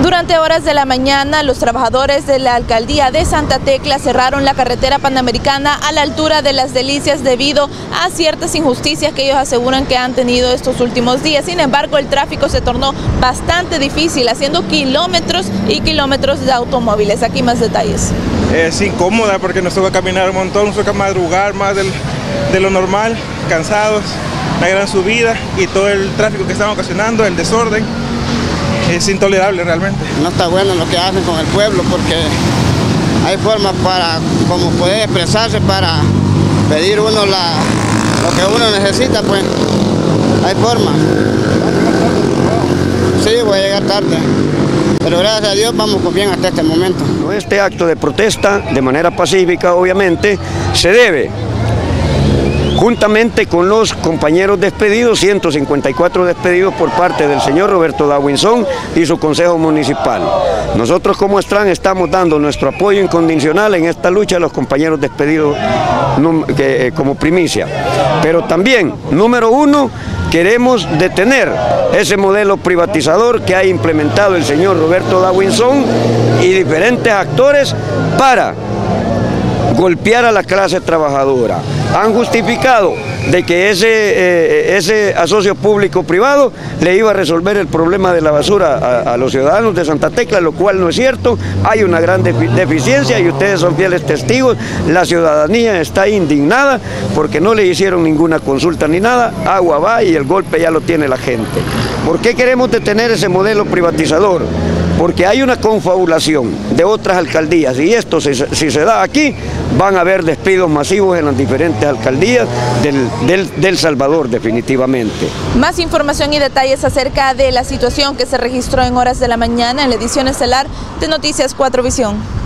Durante horas de la mañana, los trabajadores de la alcaldía de Santa Tecla cerraron la carretera panamericana a la altura de Las Delicias debido a ciertas injusticias que ellos aseguran que han tenido estos últimos días. Sin embargo, el tráfico se tornó bastante difícil, haciendo kilómetros y kilómetros de automóviles. Aquí más detalles. Es incómoda porque nos toca caminar un montón, nos toca madrugar más de lo normal, cansados, la gran subida y todo el tráfico que están ocasionando, el desorden. Es intolerable realmente. No está bueno lo que hacen con el pueblo porque hay formas para como poder expresarse, para pedir uno lo que uno necesita, pues hay formas. Sí, voy a llegar tarde, pero gracias a Dios vamos bien hasta este momento. Este acto de protesta, de manera pacífica obviamente, se debe juntamente con los compañeros despedidos, 154 despedidos por parte del señor Roberto Dawinson y su consejo municipal. Nosotros como Estran estamos dando nuestro apoyo incondicional en esta lucha a los compañeros despedidos como primicia. Pero también, número uno, queremos detener ese modelo privatizador que ha implementado el señor Roberto Dawinson y diferentes actores para golpear a la clase trabajadora. Han justificado de que ese asocio público-privado le iba a resolver el problema de la basura a los ciudadanos de Santa Tecla, lo cual no es cierto. Hay una gran deficiencia y ustedes son fieles testigos. La ciudadanía está indignada porque no le hicieron ninguna consulta ni nada. Agua va y el golpe ya lo tiene la gente. ¿Por qué queremos detener ese modelo privatizador? Porque hay una confabulación de otras alcaldías y esto si se da aquí van a haber despidos masivos en las diferentes alcaldías del Salvador definitivamente. Más información y detalles acerca de la situación que se registró en horas de la mañana en la edición estelar de Noticias 4 Visión.